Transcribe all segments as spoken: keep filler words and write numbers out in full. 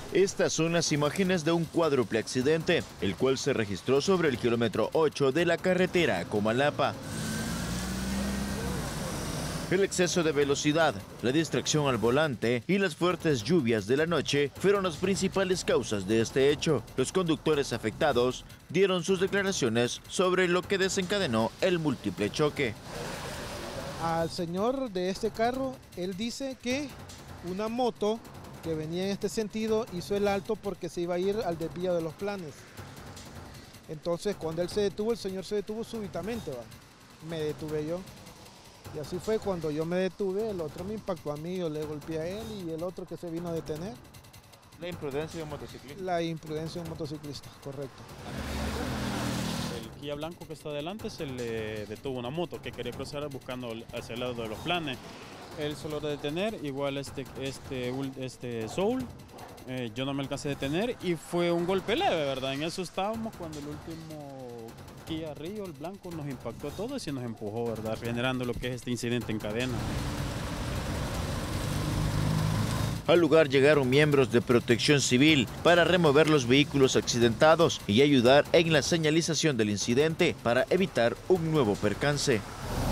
Estas son las imágenes de un cuádruple accidente, el cual se registró sobre el kilómetro ocho de la carretera a Comalapa. El exceso de velocidad, la distracción al volante y las fuertes lluvias de la noche fueron las principales causas de este hecho. Los conductores afectados dieron sus declaraciones sobre lo que desencadenó el múltiple choque. Al señor de este carro, él dice que una moto que venía en este sentido hizo el alto porque se iba a ir al desvío de los planes. Entonces, cuando él se detuvo, el señor se detuvo súbitamente, ¿va? Me detuve yo. Y así fue, cuando yo me detuve, el otro me impactó a mí, yo le golpeé a él y el otro que se vino a detener. La imprudencia de un motociclista. La imprudencia de un motociclista, correcto. El Kia blanco que está adelante se le detuvo una moto que quería cruzar buscando hacia el lado de los planes. Él solo de detener, igual este, este, este Soul, eh, yo no me alcancé a detener y fue un golpe leve, ¿verdad? En eso estábamos cuando el último Kia Rio, el blanco, nos impactó a todos y nos empujó, ¿verdad? Generando lo que es este incidente en cadena. Al lugar llegaron miembros de Protección Civil para remover los vehículos accidentados y ayudar en la señalización del incidente para evitar un nuevo percance.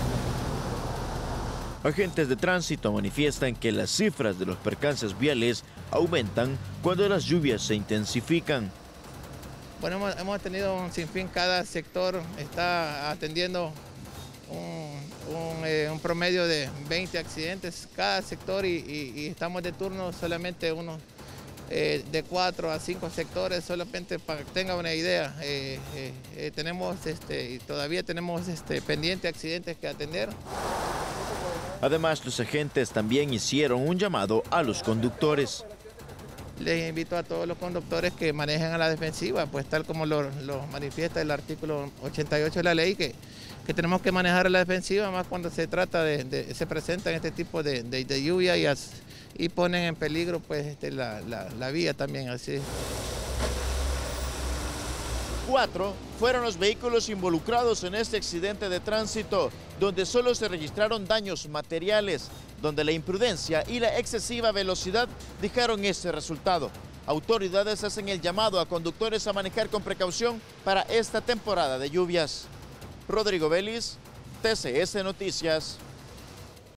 Agentes de tránsito manifiestan que las cifras de los percances viales aumentan cuando las lluvias se intensifican. Bueno, hemos, hemos tenido un sinfín, cada sector está atendiendo un, un, eh, un promedio de veinte accidentes cada sector y, y, y estamos de turno solamente unos eh, de cuatro a cinco sectores, solamente para que tengan una idea. Eh, eh, eh, tenemos este, y todavía tenemos este, pendientes accidentes que atender. Además, los agentes también hicieron un llamado a los conductores. Les invito a todos los conductores que manejen a la defensiva, pues tal como lo, lo manifiesta el artículo ochenta y ocho de la ley, que, que tenemos que manejar a la defensiva, más cuando se trata de, de se presentan este tipo de, de, de lluvia y, as, y ponen en peligro pues este, la, la, la vía también, así. Cuatro fueron los vehículos involucrados en este accidente de tránsito, donde solo se registraron daños materiales, donde la imprudencia y la excesiva velocidad dejaron este resultado. Autoridades hacen el llamado a conductores a manejar con precaución para esta temporada de lluvias. Rodrigo Vélez, T C S Noticias.